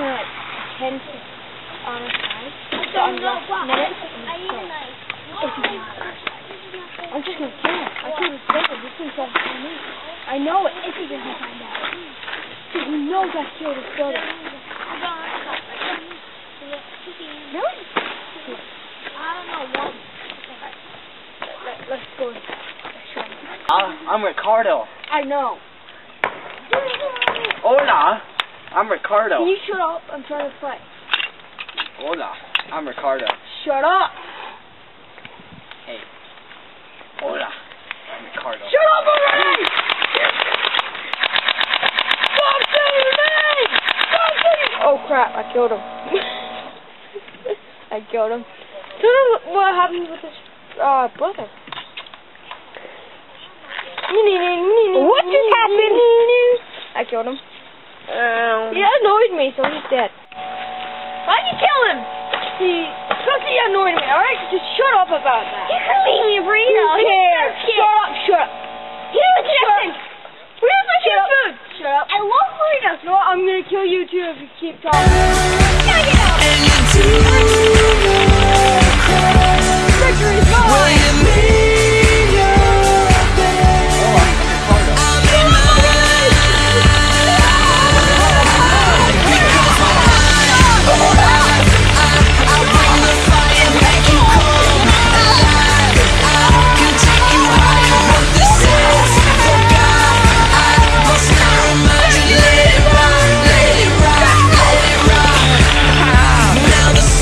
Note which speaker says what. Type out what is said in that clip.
Speaker 1: only like 10 on a side.
Speaker 2: I don't know what.
Speaker 1: Minutes.
Speaker 2: I need a knife.
Speaker 1: I'm just gonna kill him. I can't escape him. This thing's trying to kill me. I know it. If he doesn't find out. Because he knows I killed his brother. Really?
Speaker 2: I don't know what.
Speaker 1: Let's go.
Speaker 3: I'm Ricardo.
Speaker 1: I know.
Speaker 3: Hola. I'm Ricardo.
Speaker 1: Can you shut up? I'm trying to fight.
Speaker 3: Hola. I'm Ricardo.
Speaker 1: Shut up!
Speaker 3: Hey. Hola. I'm Ricardo.
Speaker 1: Shut up already! Stop saying your name! Stop saying. Oh crap! I killed him. I killed him. Tell him what happened with his brother.